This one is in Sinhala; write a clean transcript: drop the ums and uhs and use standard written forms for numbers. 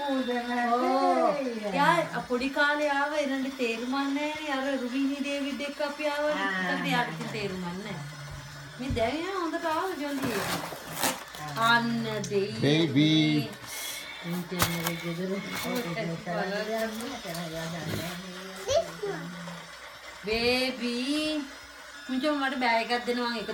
යා පොඩි කාලේ ආව එනදි තේරුම් නැහැ අර රුබිනි ඩේවිඩ් එක්ක අපි ආව ඊට යාට තේරුම් නැහැ මේ දැන් හොඳට ආව ජොන්ටි අන්න දෙයි බේබි බේබි මුචෝ මට බෑග් එකක් දෙනවා